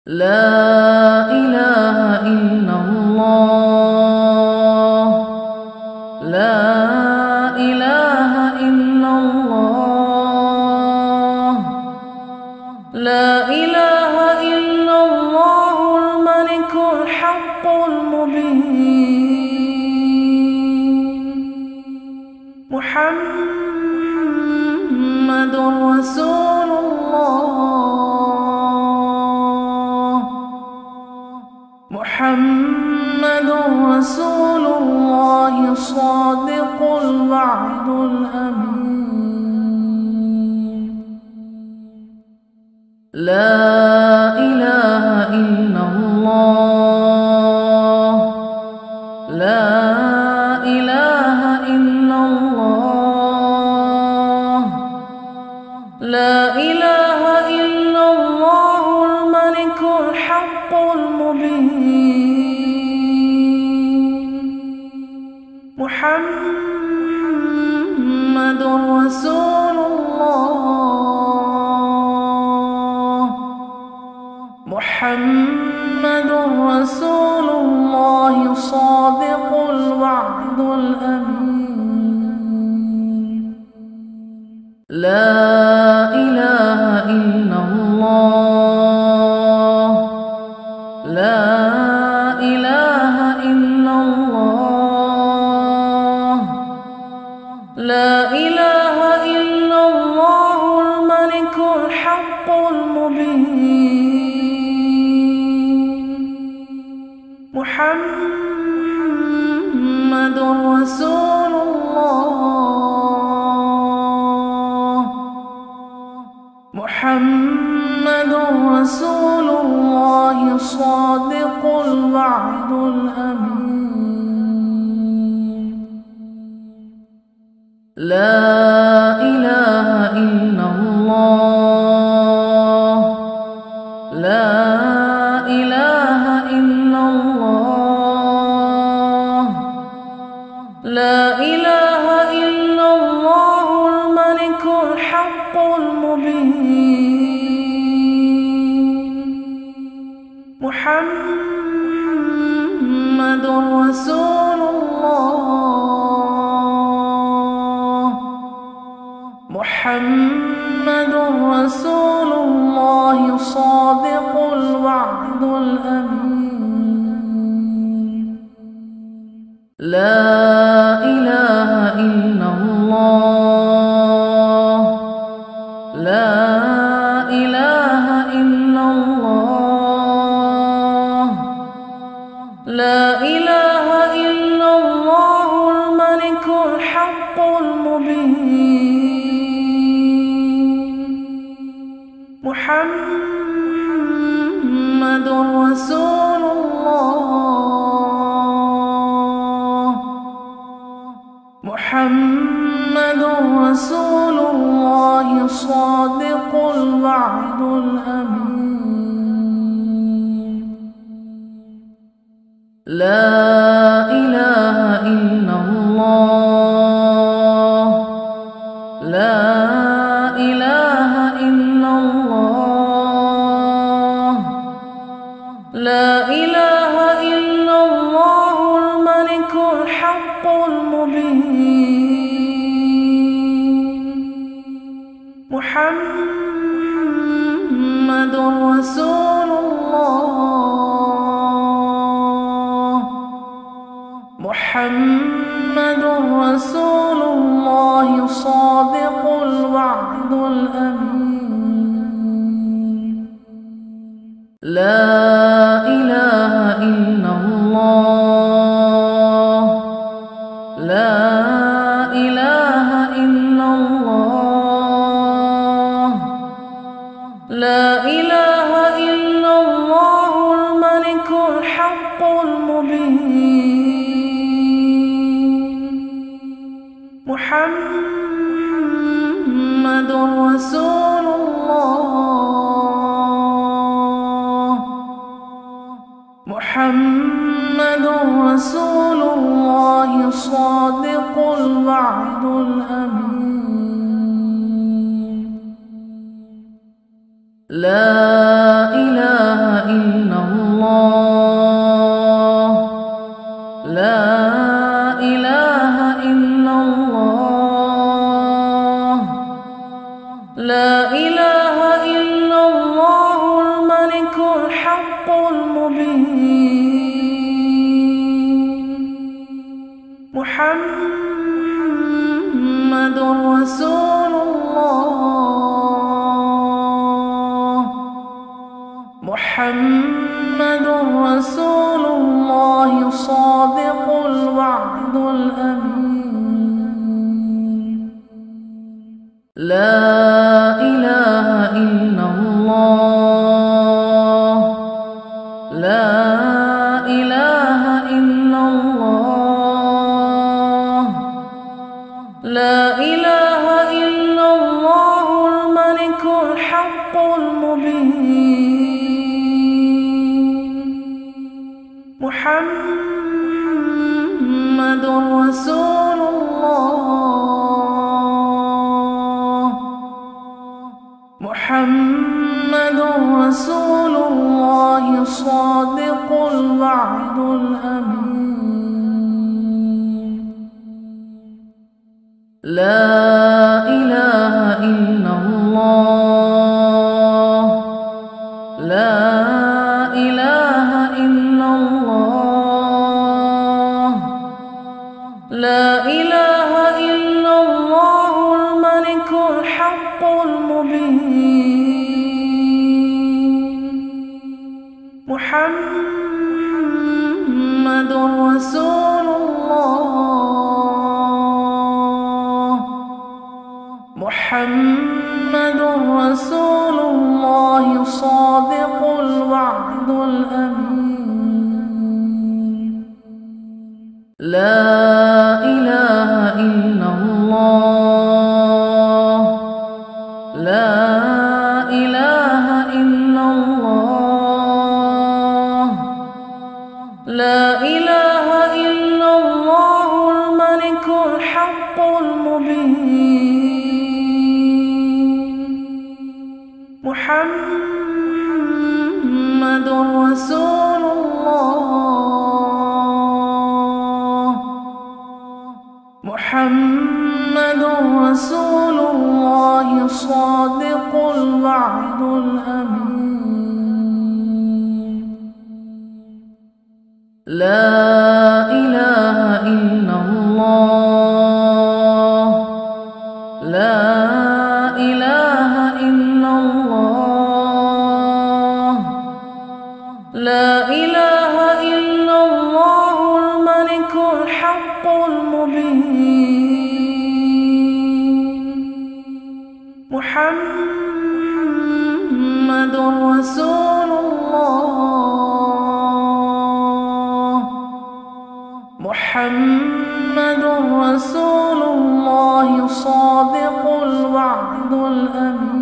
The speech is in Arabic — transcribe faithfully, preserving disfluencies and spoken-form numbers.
لا إله إلا الله. لا إله إلا الله. لا إله إلا الله الملك الحق المبين. محمد رسول الله. محمد رسول الله صادق الوعد الأمين. لا إله إلا الله. لا إله إلا الله. لا إله إلا الله الملك الحق المبين. محمد رسول الله. محمد رسول الله صادق الوعد الأمين. لا إله إلا الله. لا إله إلا الله. لا إله إلا الله الملك الحق المبين. محمد رسول الله. محمد رسول الله صادق الوعد الأمين. لا إله إلا الله. لا إله إلا الله. لا إله إلا الله الملك الحق المبين. محمد رسول الله. محمد رسول الله صادق الوعد الأمين. لا إله إلا الله. لا إله إلا الله. لا إله إلا الله الملك الحق المبين. محمد رسول الله. محمد رسول الله صادق الوعد الأمين. لا إله إلا الله. لا إله إلا الله. لا إله إلا الله الملك الحق المبين. محمد رسول الله. محمد رسول الله صادق الوعد الأمين. لا إله إلا الله. لا إله إلا الله. لا إله إلا الله الملك الحق المبين. محمد رسول الله. محمد رسول الله صادق الوعد الأمين. لا إله إلا المبين محمد رسول الله محمد رسول الله صادق الوعد الأمين لا إله إلا الله لا إله إلا الله لا إله إلا الله الملك الحق المبين محمد رسول الله محمد رسول الله صادق الوعد الأمين لا إله إلا الله لا إله إلا الله لا إله إلا الله الملك الحق المبين محمد رسول الله محمد رسول الله صادق الوعد الأمين لا إله إلا الله لا إله إلا الله لا إله إلا الله الملك الحق المبين محمد رسول الله محمد رسول الله صادق الوعد الأمين لا إله إلا الله لا إله إلا الله لا إله إلا الله الملك الحق المبين محمد رسول الله محمد رسول الله صادق الوعد الأمين